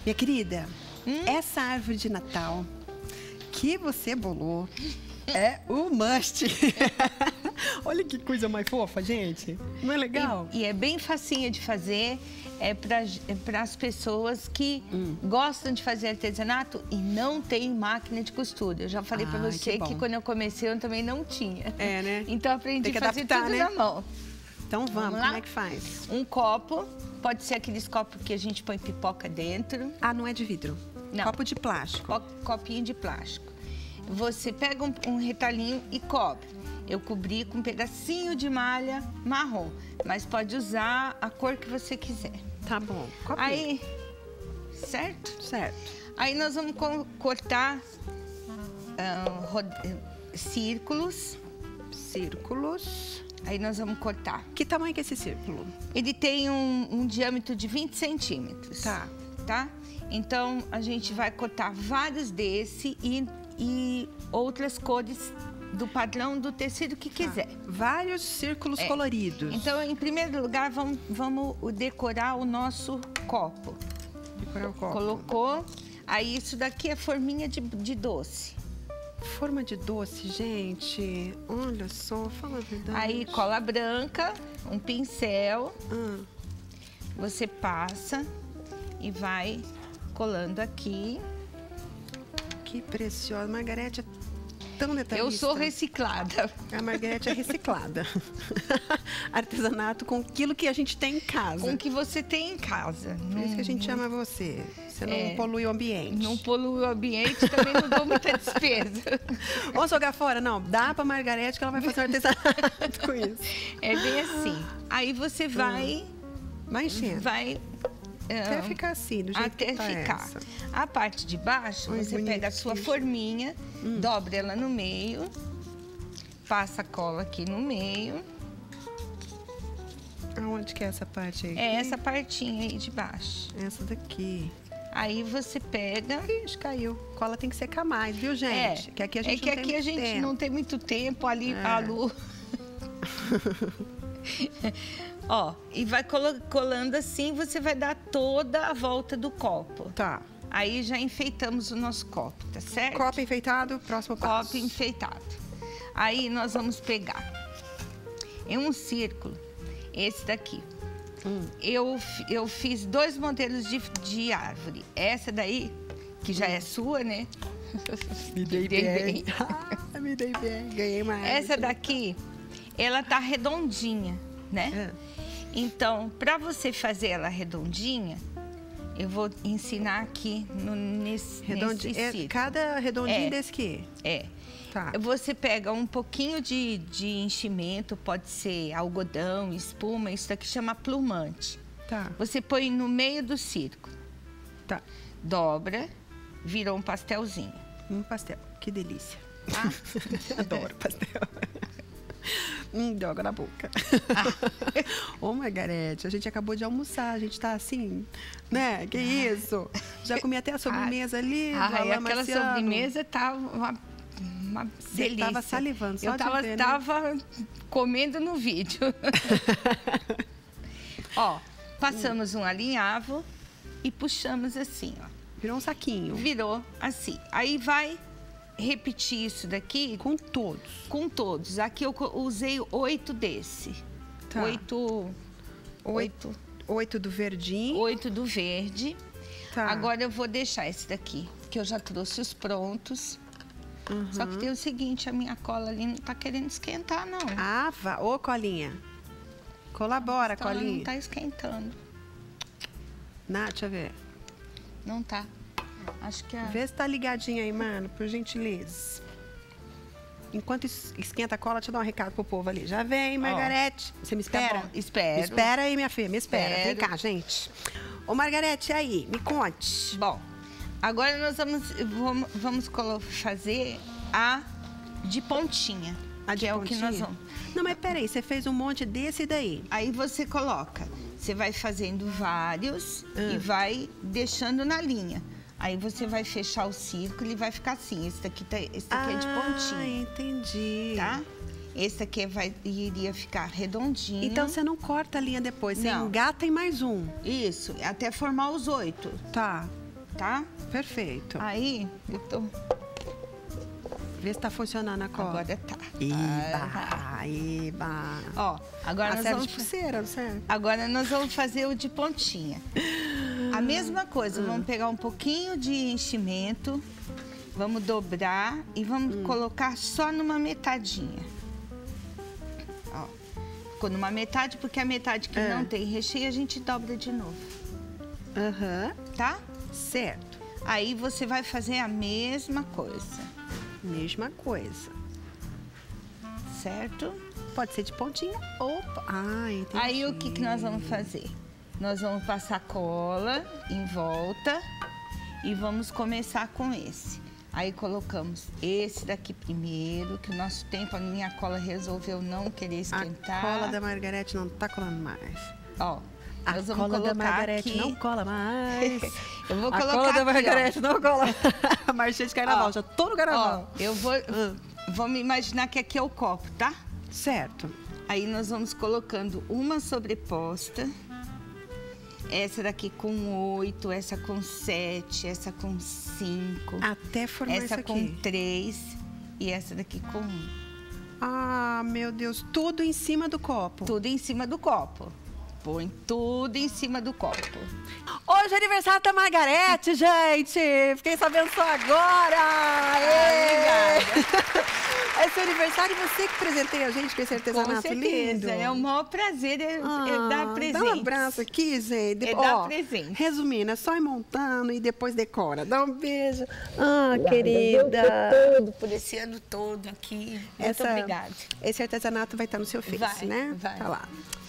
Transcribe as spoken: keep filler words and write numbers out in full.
Minha querida, Hum? essa árvore de Natal que você bolou é o must. Olha que coisa mais fofa, gente. Não é legal? E, e é bem facinha de fazer. É para é as pessoas que hum. gostam de fazer artesanato e não tem máquina de costura. Eu já falei para você que, que quando eu comecei eu também não tinha. É, né? Então aprendi a fazer adaptar, tudo né? na mão. Então vamos, vamos lá? Como é que faz? Um copo, pode ser aqueles copos que a gente põe pipoca dentro. Ah, não é de vidro? Não. Copo de plástico. Copinho de plástico. Você pega um, um retalhinho e cobre. Eu cobri com um pedacinho de malha marrom, mas pode usar a cor que você quiser. Tá bom. Copinho. Aí, certo? Certo. Aí nós vamos co cortar uh, círculos. Círculos. Aí nós vamos cortar. Que tamanho que é esse círculo? Ele tem um, um diâmetro de vinte centímetros. Tá. Tá? Então, a gente vai cortar vários desse e, e outras cores do padrão do tecido que quiser. Tá. Vários círculos é. coloridos. Então, em primeiro lugar, vamos, vamos decorar o nosso copo. Decorar o copo. Colocou. Aí, isso daqui é forminha de, de doce. Forma de doce, gente. Olha só, fala a verdade. Aí, cola branca, um pincel. Hum. Você passa e vai colando aqui. Que preciosa. Margarete é tão detalhista. Eu sou reciclada. A Margarete é reciclada. Artesanato com aquilo que a gente tem em casa. Com o que você tem em casa. Por isso que a gente ama você. Você não É, polui o ambiente. Não polui o ambiente, também não dou muita despesa. Vamos jogar fora? Não, dá pra Margarete que ela vai fazer um artesanato com isso. É bem assim. Aí você vai... Vai enchendo. Vai... Até uh, ficar assim, do jeito até que tá ficar. essa. A parte de baixo, Ai, você pega a sua forminha, hum. dobra ela no meio, passa a cola aqui no meio. Aonde que é essa parte aí? É essa partinha aí de baixo. Essa daqui. Aí você pega... Ixi, caiu. Cola tem que secar mais, viu, gente? É, que aqui a gente é que não aqui tem a gente tempo. não tem muito tempo, ali É. a luz... Ó, e vai colando assim, você vai dar toda a volta do copo. Tá. Aí já enfeitamos o nosso copo, tá certo? Copo enfeitado, próximo passo. Copo enfeitado. Aí nós vamos pegar em um círculo, esse daqui. Hum. Eu, eu fiz dois modelos de, de árvore. Essa daí, que já hum. é sua, né? Me dei, dei bem. bem. Ah, me dei bem, ganhei mais. Essa daqui, ela tá redondinha, né? É. Então, para você fazer ela redondinha, eu vou ensinar aqui no, nesse, Redondi... nesse é, círculo. Cada redondinho é. desse aqui? É. Tá. Você pega um pouquinho de, de enchimento, pode ser algodão, espuma, isso daqui chama plumante. Tá. Você põe no meio do círculo. Tá. Dobra, virou um pastelzinho. Um pastel, que delícia. Ah. Adoro pastel. Hum, deu água na boca. Ah. Ô, Margarete, a gente acabou de almoçar, a gente tá assim, né? Que isso? Já comi até a sobremesa ali. Ah, do e aquela Marciano. sobremesa tava uma, uma Você delícia. tava salivando, só Eu de tava, ver, né? tava comendo no vídeo. Ó, passamos hum. um alinhavo e puxamos assim, ó. Virou um saquinho. Virou assim. Aí vai repetir isso daqui com todos. Com todos. Aqui eu usei oito desse. Tá. Oito, oito. Oito do verdinho. Oito do verde. Tá. Agora eu vou deixar esse daqui, que eu já trouxe os prontos. Uhum. Só que tem o seguinte, a minha cola ali não tá querendo esquentar, não. Ah, vá. Ô, colinha. Colabora, então, colinha. Ela não tá esquentando. Nath, deixa eu ver. Não tá. Acho que é... Vê se tá ligadinha aí, mano, por gentileza. Enquanto esquenta a cola, deixa eu dar um recado pro povo ali. Já vem, Margarete. Oh. Você me espera? Tá bom, espero. Me espera aí, minha filha, me espera. Espero. Vem cá, gente. Ô, Margarete, aí, me conte. Bom, agora nós vamos, vamos, vamos fazer a de pontinha. A de que pontinha? É o que nós vamos. Não, mas peraí, você fez um monte desse daí. Aí você coloca, você vai fazendo vários hum. e vai deixando na linha. Aí você vai fechar o círculo e vai ficar assim. Esse daqui, tá, esse daqui ah, é de pontinha. Ah, entendi. Tá? Esse aqui vai, iria ficar redondinho. Então você não corta a linha depois, você não. engata em mais um. Isso, até formar os oito. Tá. tá? Perfeito. Aí, eu tô... Vê se tá funcionando a cola. Agora tá. Iba, iba. Ó, agora Ah, nós serve vamos... de pulseira, não serve? Agora nós vamos fazer o de pontinha. A mesma coisa, Hum. vamos pegar um pouquinho de enchimento, vamos dobrar e vamos Hum. colocar só numa metadinha. Ó, ficou numa metade, porque a metade que É. não tem recheio a gente dobra de novo, Aham, tá? certo. Aí você vai fazer a mesma coisa, Mesma coisa. certo? Pode ser de pontinha ou... Ah, entendi. Aí o que, que nós vamos fazer? Nós vamos passar cola em volta e vamos começar com esse. Aí colocamos esse daqui primeiro, que o nosso tempo, a minha cola resolveu não querer esquentar. A cola da Margarete não tá colando mais. Ó, A nós vamos cola da colocar Margarete aqui. não cola mais. Eu vou A colocar cola da aqui, Margarete ó. não cola. A marchinha de carnaval, Ó, já tô no Ó, carnaval. eu vou, Hum. vamos imaginar que aqui é o copo, tá? Certo. Aí nós vamos colocando uma sobreposta. Essa daqui com oito, essa com sete, essa com cinco, Até formar isso essa aqui. com três e essa daqui com um. Ah, meu Deus, tudo em cima do copo. Tudo em cima do copo. Põe tudo em cima do copo. Hoje é aniversário da Margarete, gente! Fiquei sabendo só agora! Ê! É seu aniversário e você que presenteia a gente com esse artesanato Com certeza, lindo. é o maior prazer é, é Ah, dar presente. Dá um abraço aqui, gente. É dar presente. Resumindo, é só ir montando e depois decora. Dá um beijo. Ah, querida. Todo, por esse ano todo aqui. Muito Essa- obrigada. Esse artesanato vai estar no seu Face, Vai, né? vai. Tá lá.